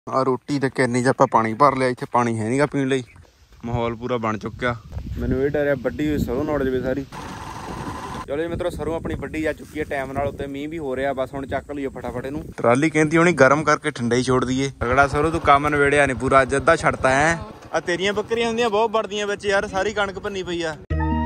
ਆ ਰੋਟੀ ਤੇ ਕੈਨੀ 'ਚ ਆਪਾਂ ਪਾਣੀ ਭਰ ਲਿਆ। ਇੱਥੇ ਪਾਣੀ ਹੈ ਨਹੀਂਗਾ ਪੀਣ ਲਈ। ਮਾਹੌਲ ਪੂਰਾ ਬਣ ਚੁੱਕਿਆ। ਮੈਨੂੰ ਇਹ ਡਰਿਆ ਵੱਡੀ ਹੋਈ ਸਰੋਂ ਨੌੜ ਜਾਵੇ ਸਾਰੀ। ਚਲੋ ਜੀ ਮਿੱਤਰੋ, ਸਰੋਂ ਆਪਣੀ ਵੱਡੀ ਜਾ ਚੁੱਕੀ ਹੈ ਟਾਈਮ ਨਾਲ। ਉੱਤੇ ਮੀਂਹ ਵੀ ਹੋ ਰਿਹਾ, ਬਸ ਹੁਣ ਚੱਕ ਲਈਏ ਫਟਾਫਟ ਇਹਨੂੰ। ਟਰਾਲੀ ਕਹਿੰਦੀ ਹੋਣੀ ਗਰਮ ਕਰਕੇ ਠੰਡਾ ਹੀ ਛੋੜ ਦਈਏ। ਅਗੜਾ ਸਰੋਂ ਤੂੰ ਕੰਮ ਨਵੇੜਿਆ ਨੀ ਪੂਰਾ, ਅੱਜ ਅੱਧਾ ਛੱਡਤਾ ਹੈ। ਆ ਤੇਰੀਆਂ ਬੱਕਰੀਆਂ ਹੁੰਦੀਆਂ ਬਹੁਤ ਵੜਦੀਆਂ ਵਿੱਚ ਯਾਰ, ਸਾਰੀ ਕਣਕ ਭੰਨੀ ਪਈ ਆ।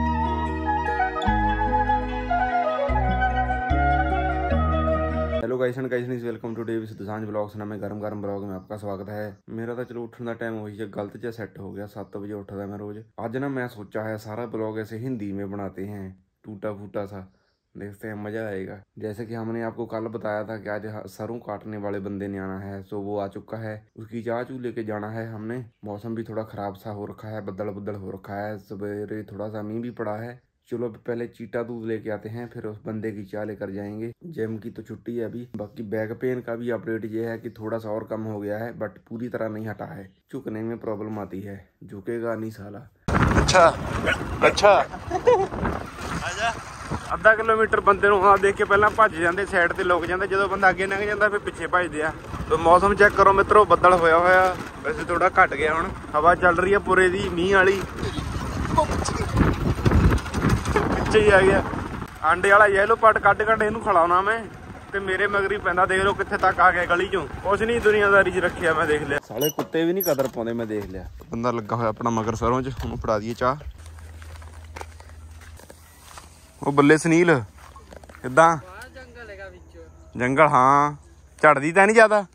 Hello guys and guys, welcome to day with Dosanjh vlogs. नाम है गरम ब्लॉग में आपका स्वागत है। मेरा तो चलो उठने का टाइम वही है, गलत जा सेट हो गया। 7 बजे उठता मैं रोज। आज ना मैं सोचा है सारा ब्लॉग ऐसे हिंदी में बनाते हैं, टूटा फूटा सा, देखते हैं मजा आएगा। जैसे कि हमने आपको कल बताया था कि आज सरों काटने वाले बंदे ने आना है, सो वो आ चुका है। उसकी चाह चू लेके जाना है हमने। मौसम भी थोड़ा खराब सा हो रखा है, बदल हो रखा है। सवेरे थोड़ा सा मींह भी पड़ा है। चलो पहले चीटा दूध लेके आते हैं, फिर उस बंदे की चाय लेकर जाएंगे। जिम की तो छुट्टी है अभी। बाकी बैक पेन का भी अपडेट ये है कि थोड़ा सा और कम हो गया है, बट पूरी तरह नहीं हटा है। झुकने में प्रॉब्लम आती है, झुकेगा नहीं साला। अच्छा आजा। ਅੱਧਾ ਕਿਲੋਮੀਟਰ ਬੰਦੇ ਨੂੰ ਆ ਦੇਖ ਕੇ ਪਹਿਲਾਂ ਭੱਜ ਜਾਂਦੇ, ਸਾਈਡ ਤੇ ਲੁਕ ਜਾਂਦੇ। ਜਦੋਂ ਬੰਦਾ ਅੱਗੇ ਲੰਘ ਜਾਂਦਾ ਫਿਰ ਪਿੱਛੇ ਭੱਜਦੇ ਆ। ਤੇ ਮੌਸਮ ਚੈੱਕ ਕਰੋ ਮਿੱਤਰੋ, ਬੱਦਲ ਹੋਇਆ ਹੋਇਆ। ਵੈਸੇ ਥੋੜਾ ਘਟ ਗਿਆ ਹੁਣ, ਹਵਾ ਚੱਲ ਰਹੀ ਹੈ ਪੂਰੇ ਦੀ ਮੀਂਹ ਵਾਲੀ। ਪਿੱਛੇ ਹੀ ਆ ਗਿਆ ਆਂਡੇ ਵਾਲਾ ਯੈਲੋ ਪੱਟ ਕੱਢ ਇਹਨੂੰ ਖਿਲਾਉਣਾ ਮੈਂ। ਤੇ ਮੇਰੇ ਮਗਰੀ ਪੈਂਦਾ, ਦੇਖ ਲਓ ਕਿੱਥੇ ਤੱਕ ਆ ਗਿਆ ਗਲੀ ਚੋਂ। ਕੁਛ ਨਹੀਂ ਦੁਨੀਆਦਾਰੀ 'ਚ ਰੱਖਿਆ ਮੈਂ ਦੇਖ ਲਿਆ। ਸਾਲੇ ਕੁੱਤੇ ਵੀ ਨਹੀਂ ਕਦਰ ਪਾਉਂਦੇ, ਮੈਂ ਦੇਖ ਲਿਆ। ਬੰਦਾ ਲੱਗਾ ਹੋਇਆ ਆਪਣਾ ਮਗਰ ਸਰੋਂ 'ਚ, ਉਹਨੂੰ ਫੜਾ ਦਈਏ ਚਾਹ। ਉਹ ਬੱਲੇ ਸੁਨੀਲ ਕਿੱਦਾਂ? ਜੰਗਲ ਹਾਂ, ਝੜਦੀ ਤਾਂ ਨਹੀਂ ਜ਼ਿਆਦਾ,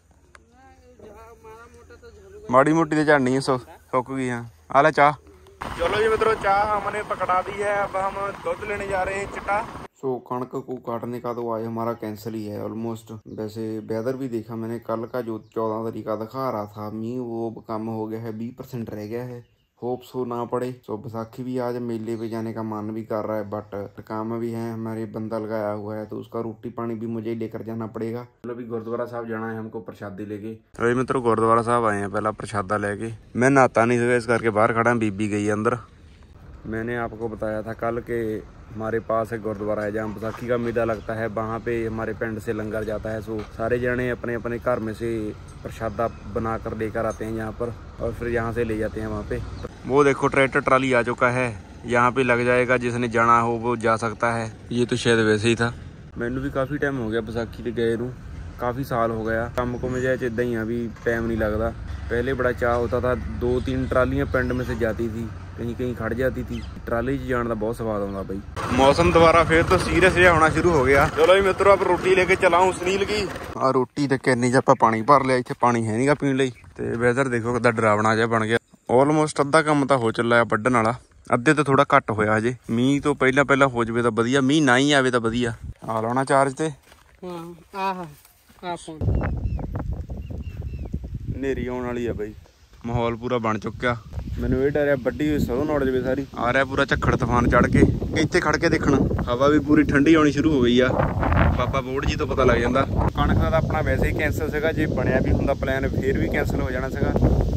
ਮਾੜੀ ਮੋਟੀ ਤੇ ਝੜਨੀ ਹੈ। ਸੁੱਕ गई। हाँ आ ले चाह। चलो जी मित्रों, चाह हमने पकड़ा दी है। अब हम दूध लेने जा रहे हैं चिट्टा। सो कणक को काटने का तो आज हमारा कैंसिल ही है ऑलमोस्ट। वैसे वेदर भी देखा मैंने, कल का जो 14 तारीख का दिखा रहा था मींह, वो कम हो गया है, 20% रह गया है। होप सो ना पड़े। सो बैसाखी भी आज मेले पे जाने का मन भी कर रहा है, बट काम भी है। हमारे बंदा लगाया हुआ है तो उसका रोटी पानी भी मुझे लेकर जाना पड़ेगा। चलो भी गुरुद्वारा साहब जाना है हमको प्रसादी लेके। तो मित्रों गुरुद्वारा साहब आए हैं पहला प्रसादा लेके। मैं नहाता नहीं था इस करके बाहर खड़ा, बीबी गई अंदर। मैंने आपको बताया था कल के हमारे पास एक गुरुद्वारा है जहाँ बैसाखी का मेला लगता है। वहाँ पे हमारे पिंड से लंगर जाता है। सो सारे जने अपने अपने घर में से प्रसादा बना कर लेकर आते हैं यहाँ पर, और फिर यहाँ से ले जाते हैं वहाँ पे। वो देखो ट्रैक्टर ट्राली आ चुका है, यहाँ पे लग जाएगा। जिसने जाना हो वो जा सकता है। ये तो शायद वैसे ही था। मैनू भी काफ़ी टाइम हो गया बैसाखी के गए नू, काफ़ी साल हो गया। काम को मुझे इदा ही अभी टाइम नहीं लगता। पहले बड़ा चाह होता था, 2-3 ट्रालियाँ पिंड में से जाती थी, कहीं कहीं खड़ जाती थी। ट्राली च जाने का बहुत स्वाद आता भाई। मौसम दोबारा फिर तो सीरियस होना शुरू हो गया। चलो जी मित्रों, अब रोटी लेके चलाऊं सुनील की। आ रोटी ते कैनी च आपां पानी भर लिया। इत्थे पानी है नहींगा पीण लई। ते वेदर देखो कितना डरावना जिहा बन गया। ऑलमोस्ट अद्धा काम तो हो चला है वड्ढण वाला, अद्धे तो थोड़ा घट होया हजे। मींह तो पहला हो जाए तो वधिया, मींह ना ही आवे तो वधिया। आ लाउणा चार्ज ते नेरी आउण वाली है बई। माहौल पूरा बन चुक्या। मैनू ये डरिया ਵੱਡੀ ਹੋਈ ਸਰੋਂ नौड़ जाए सारी। आ रहा पूरा झक्खड़ तूफान चढ़ के। इत्थे खड़ के देखना, हवा भी पूरी ठंडी आनी शुरू हो गई आ। बाबा बोर्ड जी तो पता लग जाता। कणक का अपना वैसे ही कैंसल सीगा, जे बनया भी हुंदा प्लान फिर भी कैंसल हो जाना सीगा।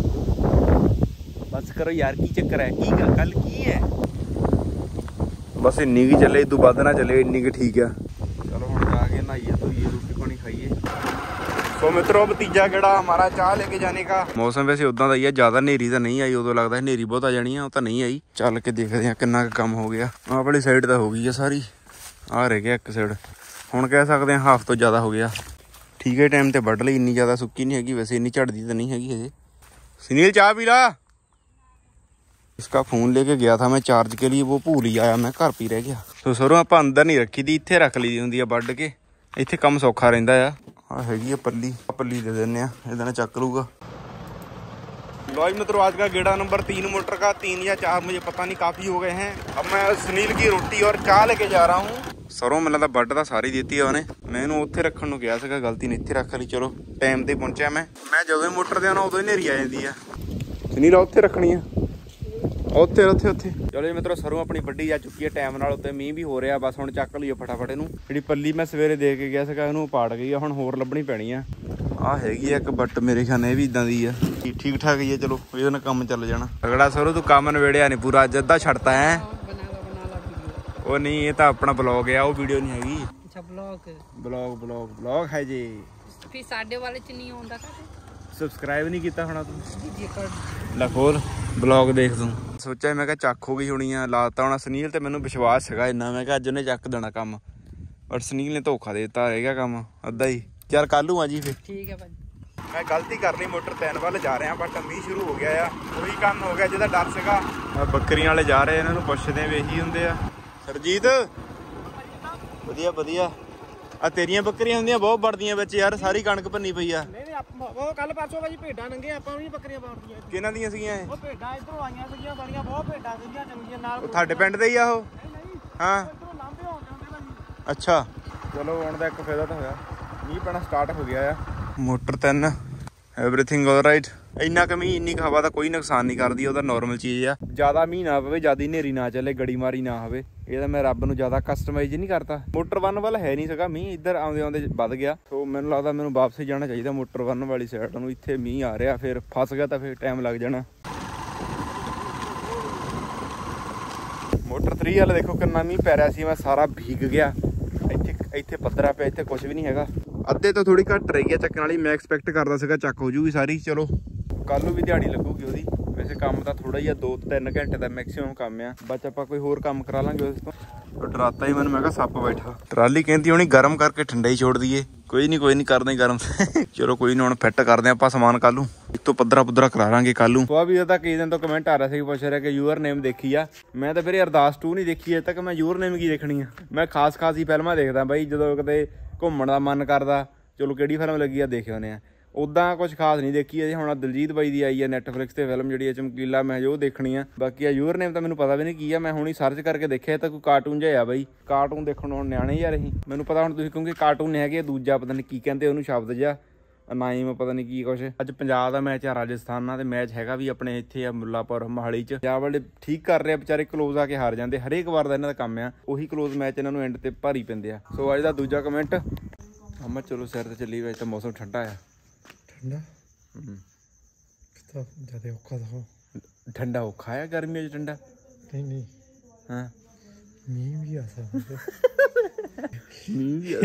बस करो यार, की चक्कर है, की गल की है? बस इन्नी की चले, इदू वध ना चले, इन्नी की ठीक है। चलो हुण जाके नहाइए धोइए, रोटी पानी खाइए। तो मित्रों भतीजा गेड़ा हमारा चाह लेके जाने का। मौसम वैसे उदा का ही है, ज्यादा नेरी तो नहीं आई। उदों लगता है नेरी बहुत आ जानी है, वो तो नहीं आई। चल के देखते हैं कितना कम हो गया। आ वाली साइड तो हो गई है सारी, आ रह गया एक साइड। हुण कह सकते हैं हाफ तो ज्यादा हो गया। ठीक है टाइम तो वढ़ ली, इन्नी ज्यादा सुक्की नहीं हैगी। वैसे इन्नी झड़दी तो नहीं हैगी हजे। सुनील चाह पी ला। इसका फोन लेके गया था मैं चार्ज के लिए, वो भूल ही आया, मैं घर पी रह गया। तो सरों आप अंदर नहीं रखी थी, इत्थे रख ली होंदी है वढ़ के। इत्थे काम सौखा रहिंदा आ। हैगी पल्ली, पल्ली दे देने इधर चक लूगा। लो जी मित्रों, आज का गेड़ा नंबर 3 मोटर का, 3 या 4 मुझे पता नहीं, काफी हो गए हैं। अब मैं सुनील की रोटी और चाह लेके जा रहा हूँ। सरों मैंने तो वढ़ तो सारी दी है उन्हें, मैं इन्हू उत्थे रखण नूं कहा सीगा, गलती ने इत्थे रख ली। चलो टाइम ते पहुंचा मैं जदों ही मोटर ते आना उदों ही नेरी आ जाती है। सुनील उत्थे रखनी है, उत्थे उत्थे उत्थे। चलो जी मित्रों, सरों अपनी वड्डी जा चुकी है टाइम नाल। उत्ते मींह भी हो रहा, बस हुण चक लईए फटाफट इहनूं। जिहड़ी पल्ली मैं सवेरे दे के गया सीगा इहनूं पाड़ गई है, हुण होर लभणी पैणी आ। आ हैगी एक, बट मेरे ख्याल ये भी इदां दी है, ठीक ठाक ही है। चलो इहदे नाल काम चल जाना। अगड़ा सरों तू काम नवेड़िया नहीं पूरा, अज अद्धा छड्डता है। वो नहीं, ये तो अपना ब्लॉग है, वो वीडियो नहीं हैगी। अच्छा ब्लॉग है जी। फिर साडे वाले च नहीं आउंदा का ਸਬਸਕ੍ਰਾਈਬ ਨਹੀਂ ਕੀਤਾ ਹੋਣਾ ਤੂੰ ਲੈ ਖੋਲ ਬਲੌਗ ਦੇਖ ਤੂੰ ਸੋਚਿਆ ਮੈਂ ਕਿਹਾ ਚੱਕ ਹੋ ਗਈ ਹੋਣੀ ਆ ਲਾਤਾ ਹੋਣਾ ਸੁਨੀਲ ਤੇ ਮੈਨੂੰ ਵਿਸ਼ਵਾਸ ਸੀਗਾ ਇੰਨਾ ਮੈਂ ਕਿਹਾ ਅੱਜ ਉਹਨੇ ਚੱਕ ਦੇਣਾ ਕੰਮ ਪਰ ਸੁਨੀਲ ਨੇ ਧੋਖਾ ਦੇ ਦਿੱਤਾ ਰਹਿ ਗਿਆ ਕੰਮ ਅੱਧਾ ਹੀ ਚੱਲ ਕੱਲ ਨੂੰ ਆ ਜੀ ਫਿਰ ਠੀਕ ਹੈ ਭਾਈ ਮੈਂ ਗਲਤੀ ਕਰ ਲਈ ਮੋਟਰ 3 ਵੱਲ ਜਾ ਰਿਹਾ ਬਟ ਮੀਂਹ ਸ਼ੁਰੂ ਹੋ ਗਿਆ ਆ ਉਹੀ ਕੰਮ ਹੋ ਗਿਆ ਜਿਹਦਾ ਡਰ ਸੀਗਾ ਬੱਕਰੀਆਂ ਵਾਲੇ ਜਾ ਰਹੇ ਇਹਨਾਂ ਨੂੰ ਪੁੱਛਦੇ ਵੀ ਇਹੀ ਹੁੰਦੇ ਆ ਸਰਜੀਤ ਵਧੀਆ ਵਧੀਆ ਆ ਤੇਰੀਆਂ ਬੱਕਰੀਆਂ ਹੁੰਦੀਆਂ ਬਹੁਤ ਵੜਦੀਆਂ ਵਿੱਚ ਯਾਰ ਸਾਰੀ ਕਣਕ ਭੰਨੀ ਪਈ ਆ ਨਹੀਂ ਉਹ ਕੱਲ ਪਰਸੋਂ ਭਾਜੀ ਭੇਡਾਂ ਨੰਗੇ ਆਪਾਂ ਵੀ ਬੱਕਰੀਆਂ ਪਾਉਂਦੀਆਂ ਕਿਹਨਾਂ ਦੀਆਂ ਸੀਗੀਆਂ ਇਹ ਉਹ ਭੇਡਾਂ ਇਧਰੋਂ ਆਈਆਂ ਸੀਗੀਆਂ ਬੜੀਆਂ ਬਹੁਤ ਭੇਡਾਂ ਸੀਗੀਆਂ ਚੰਗੀਆਂ ਨਾਲ ਤੁਹਾਡੇ ਪਿੰਡ ਦੇ ਹੀ ਆ ਉਹ ਹਾਂ ਇਧਰੋਂ ਲਾਂਭੇ ਹੋ ਜਾਂਦੇ ਭਾਜੀ ਅੱਛਾ ਚਲੋ ਆਉਣ ਦਾ ਇੱਕ ਫਾਇਦਾ ਤਾਂ ਹੋਇਆ ਮੀਂਹ ਪੈਣਾ ਸਟਾਰਟ ਹੋ ਗਿਆ ਆ ਮੋਟਰ 3 ਐਵਰੀਥਿੰਗ ਆਲਰਾਈਟ ਇੰਨਾ ਕੁ ਮੀਂਹ ਇੰਨੀ ਕੁ ਹਵਾ ਦਾ ਕੋਈ ਨੁਕਸਾਨ ਨਹੀਂ ਕਰਦੀ ਉਹਦਾ ਨਾਰਮਲ ਚੀਜ਼ ਆ ਜ਼ਿਆਦਾ ਮੀਂਹ ਨਾ ਪਵੇ ਜ਼ਿਆਦਾ ਹਨੇਰੀ ਨਾ ਚੱਲੇ ਗੜੀ ਮਾਰੀ ਨਾ ਹੋਵੇ ਇਹ ਤਾਂ ਮੈਂ ਰੱਬ ਨੂੰ ਜ਼ਿਆਦਾ ਕਸਟਮਾਈਜ਼ ਨਹੀਂ ਕਰਤਾ ਮੋਟਰ 1 ਵੱਲ ਹੈ ਨਹੀਂ ਸੀਗਾ ਮੀਂਹ ਇੱਧਰ ਆਉਂਦੇ ਆਉਂਦੇ ਵੱਧ ਗਿਆ ਸੋ ਮੈਨੂੰ ਲੱਗਦਾ ਮੈਨੂੰ ਵਾਪਸ ਹੀ ਜਾਣਾ ਚਾਹੀਦਾ ਮੋਟਰ 1 ਵਾਲੀ ਸਾਈਡ ਨੂੰ ਇੱਥੇ ਮੀਂਹ ਆ ਰਿਹਾ ਫਿਰ ਫਸ ਗਿਆ ਤਾਂ ਫਿਰ ਟਾਈਮ ਲੱਗ ਜਾਣਾ ਮੋਟਰ 3 ਵਾਲੇ ਦੇਖੋ ਕਿੰਨਾ ਮੀਂਹ ਪੈ ਰਿਹਾ ਸੀ ਮੈਂ ਸਾਰਾ ਭੀਗ ਗਿਆ ਇੱਥੇ ਪੱਧਰਾ ਪਿਆ ਇੱਥੇ ਕੁਝ ਵੀ ਨਹੀਂ ਹੈਗਾ ਅੱਧੇ ਤੋਂ ਥੋੜੀ ਘੱਟ ਰਹੀ ਹੈ ਚੱਕਣ ਵਾਲੀ ਮੈਂ ਐਕਸਪੈਕਟ ਕਰਦਾ ਸੀਗਾ ਚੱਕ ਹੋ ਜੂਗੀ ਸਾਰੀ ਚਲੋ ਕੱਲ ਨੂੰ ਵੀ ਦਿਹਾੜੀ ਲੱਗੂਗੀ ਉਹਦੀ ਵੈਸੇ ਕੰਮ ਤਾਂ ਥੋੜਾ ਜਿਹਾ 2-3 ਘੰਟੇ ਦਾ ਮੈਕਸਿਮਮ ਕੰਮ ਆ ਬਸ ਆਪਾਂ ਕੋਈ ਹੋਰ ਕੰਮ ਕਰਾ ਲਾਂਗੇ ਉਸ ਤੋਂ ਡਰਾਤਾ ਹੀ ਮੈਨੂੰ ਮੈਂ ਕਿਹਾ ਸੱਪ ਬੈਠਾ ਟਰਾਲੀ ਕਹਿੰਦੀ ਹੋਣੀ ਗਰਮ ਕਰਕੇ ਠੰਡਾ ਹੀ ਛੋੜ ਦਈਏ ਕੋਈ ਨਹੀਂ ਕਰਦਾ ਹੀ ਗਰਮ ਚਲੋ ਕੋਈ ਨਹੀਂ ਹੁਣ ਫਿੱਟ ਕਰਦੇ ਆਪਾਂ ਸਮਾਨ ਕੱਲ ਨੂੰ ਇਤੋਂ ਪੱਧਰਾ ਪੁੱਧਰਾ ਕਰਾ ਲਾਂਗੇ ਕੱਲ ਨੂੰ ਉਹ ਵੀ ਉਹਦਾ ਕਈ ਦਿਨ ਤੋਂ ਕਮੈਂਟ ਆ ਰਿਹਾ ਸੀ ਪੁੱਛ ਰਿਹਾ ਕਿ ਯੂਅਰ ਨੇਮ ਦੇਖੀ ਆ ਮੈਂ ਤਾਂ ਵੀਰੇ ਅਰਦਾਸ 2 ਨਹੀਂ ਦੇਖੀ ਅਜੇ ਤੱਕ ਮੈਂ ਯੂਅਰ ਨੇਮ ਕੀ ਦੇਖਣੀ ਆ ਮੈਂ ਖਾਸ ਹੀ ਫਿਲਮਾਂ ਦੇਖਦਾ ਬਾਈ ਜਦੋਂ ਕਿਤੇ ਘੁੰਮਣ ਦਾ ਮਨ ਕਰਦਾ ਚਲੋ ਕਿਹੜੀ ਫਿਲਮ ਲੱਗੀ ਆ ਦੇਖ ਆਉਂਦੇ ਆ ਉੱਦਾਂ ਕੁਝ ਖਾਸ ਨਹੀਂ ਦੇਖੀ ਅਜੇ ਹੁਣ ਦਿਲਜੀਤ ਬਾਈ ਦੀ ਆਈ ਆ ਨੈਟਫਲਿਕਸ ਤੇ ਫਿਲਮ ਜਿਹੜੀ ਆ ਚਮਕੀਲਾ ਮੈਂ ਉਹ ਦੇਖਣੀ ਆ ਬਾਕੀ ਆ ਯੂਅਰ ਨੇਮ ਤਾਂ ਮੈਨੂੰ ਪਤਾ ਵੀ ਨਹੀਂ ਕੀ ਆ ਮੈਂ ਹੁਣੀ ਸਰਚ ਕਰਕੇ ਦੇਖਿਆ ਤਾਂ ਕੋਈ ਕਾਰਟੂਨ ਜਿਹਾ ਆ ਬਾਈ ਕਾਰਟੂਨ ਦੇਖਣ ਨੂੰ ਹੁਣ ਨਿਆਣੇ ਯਾਰ ਅਸੀਂ ਮੈਨੂੰ ਪਤਾ ਹੁਣ ਤੁਸੀਂ ਕਹੋਗੇ ਕਾਰਟੂਨ ਨਹੀਂ ਹੈਗੇ ਦੂਜਾ ਪਤਾ ਨਹੀਂ ਕੀ ਕਹਿੰਦੇ ਉਹਨੂੰ ਸ਼ਬਦ ਜਿਹਾ ਨਾਈਮ ਪਤਾ ਨਹੀਂ ਕੀ ਕੁਛ ਅੱਜ ਪੰਜਾਬ ਦਾ ਮੈਚ ਆ ਰਾਜਸਥਾਨ ਨਾਲ ਤੇ ਮੈਚ ਹੈਗਾ ਵੀ ਆਪਣੇ ਇੱਥੇ ਆ ਮੁੱਲਾਪੁਰ ਮੋਹਾਲੀ ਚ ਪੰਜਾਬ ਵਾਲੇ ਠੀਕ ਕਰ ਰਹੇ ਆ ਵਿਚਾਰੇ ਕਲੋਜ਼ ਆ ਕੇ ਹਾਰ ਜਾਂਦੇ ਹਰੇਕ ਵਾਰ ਦਾ ਇਹਨਾਂ ਦਾ ਕੰਮ ਆ ਉਹੀ ਕਲੋਜ਼ ਮੈਚ ਇਹਨਾਂ ਨੂੰ ਐਂਡ ਤੇ ਭਾਰੀ ਪੈਂਦੇ ਆ ਸੋ ਅੱਜ ਦਾ ਦੂਜਾ ਕਮੈਂਟ ਅਮਾ ਚਲੋ ਸਿਰ ਤੇ ਚੱਲੀ ਵੈਸੇ ਤਾਂ ਮੌਸਮ ਠੰਡਾ ਆ ਠੰਡਾ ਕਿਤਾ ਜਿਆਦਾ ਔਖਾ ਦਾ ਠੰਡਾ ਔਖਾ ਆ ਗਰਮੀਆਂ 'ਚ ਠੰਡਾ ਨਹੀਂ ਹਾਂ ਮੀਂਹ ਵੀ ਆ ਸਕਦਾ ਮੀਂਹ ਵੀ ਆ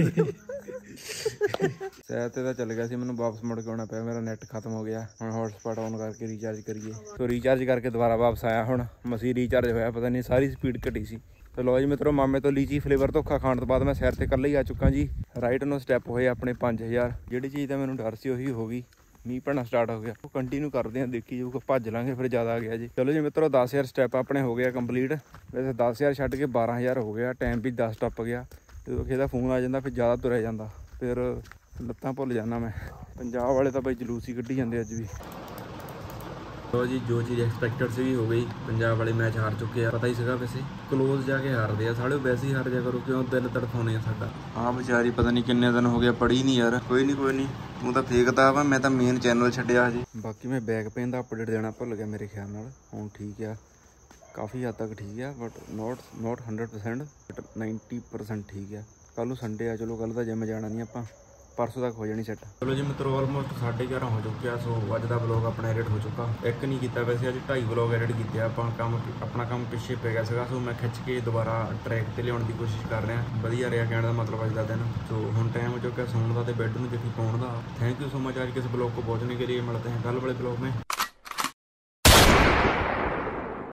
ਸੈਰ ਤੇ ਤਾਂ ਚੱਲ ਗਿਆ ਸੀ ਮੈਨੂੰ ਵਾਪਸ ਮੁੜ ਕੇ ਆਉਣਾ ਪਿਆ ਮੇਰਾ ਨੈਟ ਖਤਮ ਹੋ ਗਿਆ ਹੁਣ ਹੌਟਸਪੌਟ ਆਨ ਕਰਕੇ ਰੀਚਾਰਜ ਕਰੀਏ ਸੋ ਰੀਚਾਰਜ ਕਰਕੇ ਦੁਬਾਰਾ ਵਾਪਸ ਆਇਆ ਹੁਣ ਮਸੀਂ ਰੀਚਾਰਜ ਹੋਇਆ ਪਤਾ ਨਹੀਂ ਸਾਰੀ ਸਪੀਡ ਘਟੀ ਸੀ ਤੇ ਲੋ ਜੀ ਮਿੱਤਰੋ ਮਾਮੇ ਤੋਂ ਲੀਚੀ ਫਲੇਵਰ ਧੋਖਾ ਖਾਣ ਤੋਂ ਬਾਅਦ ਮੈਂ ਸੈਰ ਤੇ ਇਕੱਲਾ ਹੀ ਆ ਚੁੱਕਾ ਜੀ ਰਾਈਟ ਨੂੰ ਸਟੈਪ ਹੋਏ ਆਪਣੇ 5000 ਜਿਹੜੀ ਚੀਜ਼ ਦਾ ਮੈਨੂੰ ਡਰ ਸੀ ਉਹੀ ਹੋ ਗਈ ਮੀਂਹ ਪੈਣਾ ਸਟਾਰਟ ਹੋ ਗਿਆ ਉਹ ਕੰਟੀਨਿਊ ਕਰਦੇ ਆ ਦੇਖੀ ਜਾਊਗਾ ਭੱਜ ਲਾਂਗੇ ਫਿਰ ਜ਼ਿਆਦਾ ਆ ਗਿਆ ਜੀ ਚਲੋ ਜੀ ਮਿੱਤਰੋ 10000 ਸਟੈਪ ਆਪਣੇ ਹੋ ਗਿਆ ਕੰਪਲੀਟ ਵੈਸੇ 10000 ਛੱਡ ਕੇ 12000 ਹੋ ਗਿਆ ਟਾਈਮ ਵੀ 10 ਟੱਪ ਗਿਆ ਜਦੋਂ ਕਿਸੇ ਦਾ ਫੋਨ ਆ ਜਾਂਦਾ ਫਿਰ ਜ਼ਿਆਦਾ ਤੁਰਿਆ ਜਾਂਦਾ ਫਿਰ ਲੱਤਾਂ ਭੁੱਲ ਜਾਂਦਾ ਮੈਂ ਪੰਜਾਬ ਵਾਲੇ ਤਾਂ ਬਈ ਜਲੂਸ ਹੀ ਕੱਢੀ ਜਾਂਦੇ ਅੱਜ ਵੀ ਲੋ ਜੀ ਜੋ ਚੀਜ਼ ਐਕਸਪੈਕਟਡ ਸੀ ਹੋ ਗਈ ਪੰਜਾਬ ਵਾਲੇ ਮੈਚ ਹਾਰ ਚੁੱਕੇ ਆ ਪਤਾ ਹੀ ਸੀਗਾ ਵੈਸੇ ਕਲੋਜ਼ ਜਾ ਕੇ ਹਾਰਦੇ ਆ ਸਾਲੇ ਵੈਸੇ ਹੀ ਹਾਰ ਜਾ ਕਰੋ ਕਿਉਂ ਦਿਲ ਤੜਫਾਉਣੇ ਆ ਸਾਡਾ ਹਾਂ ਵਿਚਾਰੀ ਪਤਾ ਨਹੀਂ ਕਿੰਨੇ ਦਿਨ ਹੋ ਗਏ ਪੜੀ ਨਹੀਂ ਯਾਰ ਕੋਈ ਨਹੀਂ ਤੂੰ ਤਾਂ ਫੇਕਦਾ ਵਾ ਮੈਂ ਤਾਂ ਮੇਨ ਚੈਨਲ ਛੱਡਿਆ ਹਜੇ ਬਾਕੀ ਮੈਂ ਬੈਕ ਪੇਨ ਦਾ ਅਪਡੇਟ ਦੇਣਾ ਭੁੱਲ ਗਿਆ ਮੇਰੇ ਖਿਆਲ ਨਾਲ ਹੁਣ ਠੀਕ ਆ ਕਾਫੀ ਹੱਦ ਤੱਕ ਠੀਕ ਆ ਬਟ ਨੋਟ 100% ਬਟ 90% ਠੀਕ ਆ ਕੱਲ ਨੂੰ ਸੰਡੇ ਆ ਚਲੋ ਕੱਲ ਤਾਂ ਜਿਮ ਜਾਣਾ ਨਹੀਂ ਆਪਾਂ परसों तक हो जानी सैट चलो जी मित्रों ऑलमोस्ट 11:30 हो चुके हैं सो अज का ब्लॉग अपना एडिट हो चुका एक नहीं किया वैसे अज 2.5 ब्लॉग एडिट किए अपना काम पिछे पै गया सो मैं खिंच के दोबारा ट्रैक पर लिया की कोशिश कर रहा वधिया रहा कहने का मतलब अज का दिन तो हुण टाइम हो चुका सोने का तो बैड में जखी पाने का थैंक यू सो मच आज किस ब्लॉग को पहुँचने के लिए मिलते हैं कल वाले ब्लॉग में।